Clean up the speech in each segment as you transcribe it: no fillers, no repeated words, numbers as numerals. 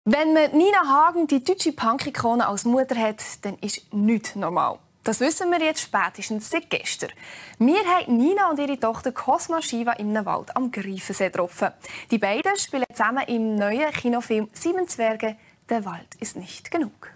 Wenn man Nina Hagen, die deutsche Punk-Ikone, als Mutter hat, dann ist nichts normal. Das wissen wir jetzt spätestens seit gestern. Wir haben Nina und ihre Tochter Cosma Shiva im Wald am Greifensee getroffen. Die beiden spielen zusammen im neuen Kinofilm «Sieben Zwerge. Der Wald ist nicht genug».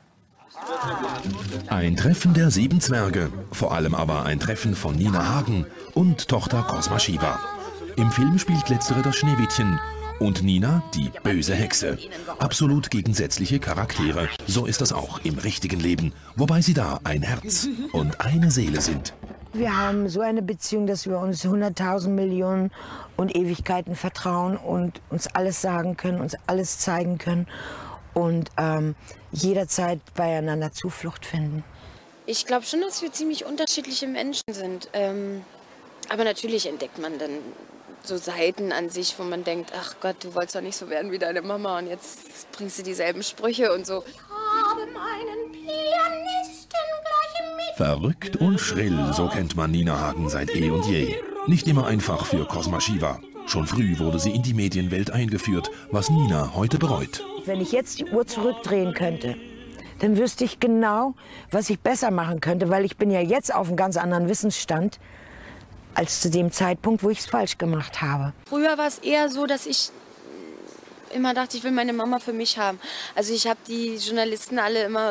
Ein Treffen der 7 Zwerge, vor allem aber ein Treffen von Nina Hagen und Tochter Cosma Shiva. Im Film spielt letztere das Schneewittchen und Nina die böse Hexe. Absolut gegensätzliche Charaktere, so ist das auch im richtigen Leben, wobei sie da ein Herz und eine Seele sind. Wir haben so eine Beziehung, dass wir uns 100.000 Millionen und Ewigkeiten vertrauen und uns alles sagen können, uns alles zeigen können und jederzeit beieinander Zuflucht finden. Ich glaube schon, dass wir ziemlich unterschiedliche Menschen sind. Aber natürlich entdeckt man dann so Seiten an sich, wo man denkt, ach Gott, du wolltest doch nicht so werden wie deine Mama und jetzt bringst du dieselben Sprüche und so. Ich habe meinen Pianisten gleich mit. Verrückt und schrill, so kennt man Nina Hagen seit eh und je. Nicht immer einfach für Cosma Shiva. Schon früh wurde sie in die Medienwelt eingeführt, was Nina heute bereut. Wenn ich jetzt die Uhr zurückdrehen könnte, dann wüsste ich genau, was ich besser machen könnte, weil ich bin ja jetzt auf einem ganz anderen Wissensstand als zu dem Zeitpunkt, wo ich es falsch gemacht habe. Früher war es eher so, dass ich immer dachte, ich will meine Mama für mich haben. Also ich habe die Journalisten alle immer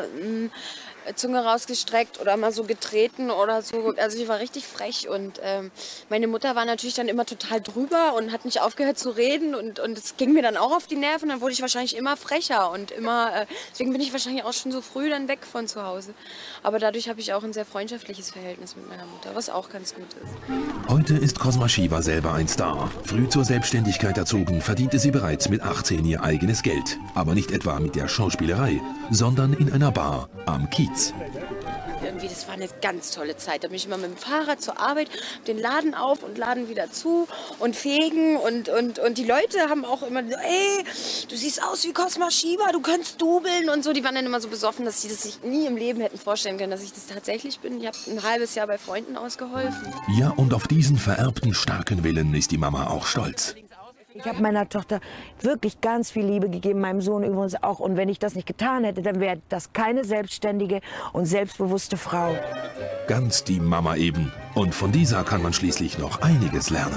Zunge rausgestreckt oder mal so getreten oder so. Also ich war richtig frech und meine Mutter war natürlich dann immer total drüber und hat nicht aufgehört zu reden und es ging mir dann auch auf die Nerven. Dann wurde ich wahrscheinlich immer frecher und immer, deswegen bin ich wahrscheinlich auch schon so früh dann weg von zu Hause. Aber dadurch habe ich auch ein sehr freundschaftliches Verhältnis mit meiner Mutter, was auch ganz gut ist. Heute ist Cosma Shiva selber ein Star. Früh zur Selbstständigkeit erzogen, verdiente sie bereits mit 18 ihr eigenes Geld. Aber nicht etwa mit der Schauspielerei, sondern in einer Bar am Kiez. Irgendwie, das war eine ganz tolle Zeit. Da bin ich immer mit dem Fahrrad zur Arbeit, den Laden auf und Laden wieder zu und fegen und die Leute haben auch immer so, ey, du siehst aus wie Cosma Shiva, du kannst dubeln und so. Die waren dann immer so besoffen, dass sie das sich nie im Leben hätten vorstellen können, dass ich das tatsächlich bin. Ich habe ein halbes Jahr bei Freunden ausgeholfen. Ja, und auf diesen vererbten starken Willen ist die Mama auch stolz. Ich habe meiner Tochter wirklich ganz viel Liebe gegeben, meinem Sohn übrigens auch. Und wenn ich das nicht getan hätte, dann wäre das keine selbstständige und selbstbewusste Frau. Ganz die Mama eben. Und von dieser kann man schließlich noch einiges lernen.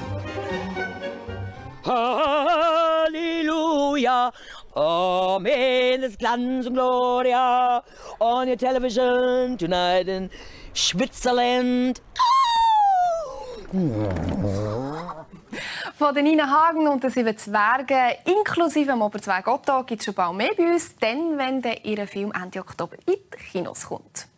Halleluja, Amen, es Glanz und Gloria on your television tonight in Switzerland. Von der Nina Hagen und den 7 Zwergen inklusive dem Oberzwerg Otto gibt es schon bald mehr bei uns, dann, wenn ihr Film Ende Oktober in die Kinos kommt.